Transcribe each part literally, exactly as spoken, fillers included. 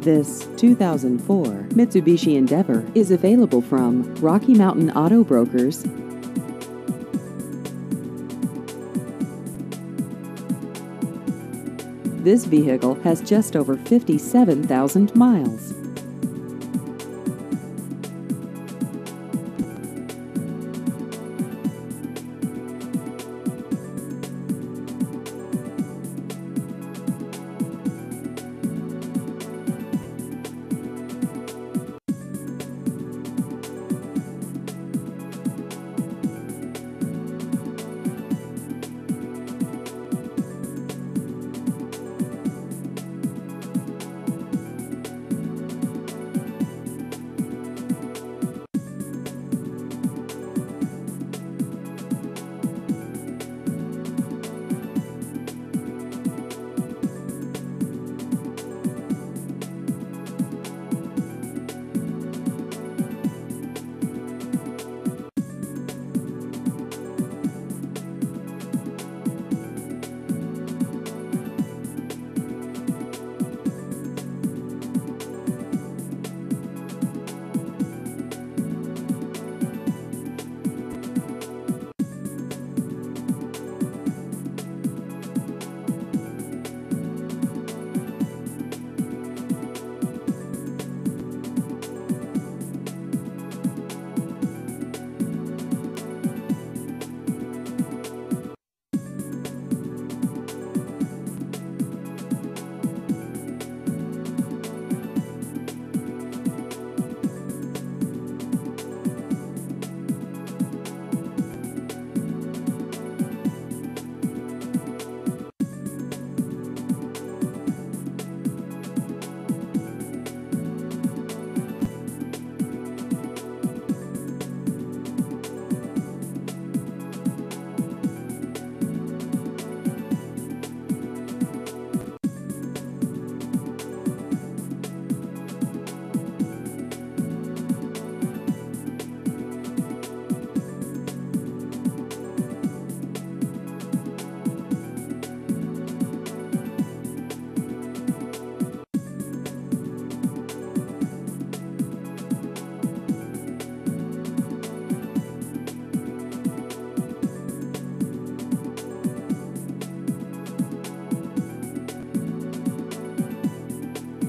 This two thousand four Mitsubishi Endeavor is available from Rocky Mountain Auto Brokers. This vehicle has just over fifty-seven thousand miles.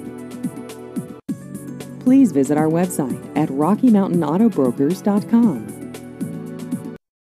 Please visit our website at rocky mountain auto brokers dot com.